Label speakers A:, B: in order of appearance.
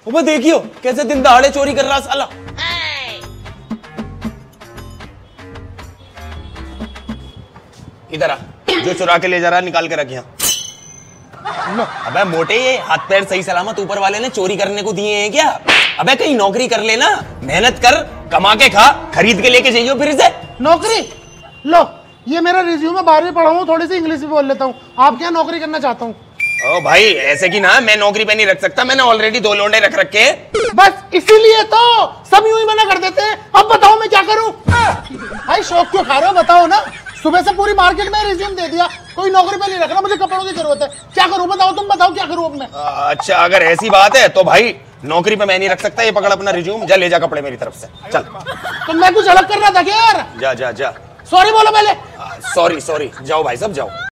A: वो देखियो कैसे दिन दहाड़े चोरी कर रहा साला। इधर आ, जो चुरा के ले जा रहा निकाल के रख यहाँ। अबे मोटे, ये हाथ पैर सही सलामत ऊपर वाले ने चोरी करने को दिए हैं क्या? अबे कहीं नौकरी कर लेना, मेहनत कर, कमा के खा, खरीद के लेके जाइयो फिर से।
B: नौकरी लो, ये मेरा रिज्यूम है, 12वीं पढ़ा हूँ, थोड़ी सी इंग्लिश भी बोल लेता हूँ। आप क्या नौकरी करना चाहता हूँ?
A: ओ भाई ऐसे की ना, मैं नौकरी पे नहीं रख सकता, मैंने ऑलरेडी 2 लौंडे रख रखे।
B: बस इसीलिए तो सब यूं ही मना कर देते हैं। अब बताओ मैं क्या करूं? भाई शौक क्यों खा रहे हो, बताओ ना। सुबह से पूरी मार्केट में रिज्यूम दे दिया, कोई नौकरी पे नहीं रख रहा, मुझे कपड़ों की जरूरत है, क्या करूं बताओ? तुम बताओ क्या करूं अब मैं?
A: अच्छा अगर ऐसी बात है तो भाई नौकरी पे मैं नहीं रख सकता, ये पकड़ अपना रिज्यूम, जा ले जा कपड़े मेरी तरफ से, चल।
B: तो मैं कुछ अलग कर रहा था क्या यार?
A: जा जा जा।
B: सॉरी बोलो पहले।
A: सॉरी सॉरी, जाओ भाई सब जाओ।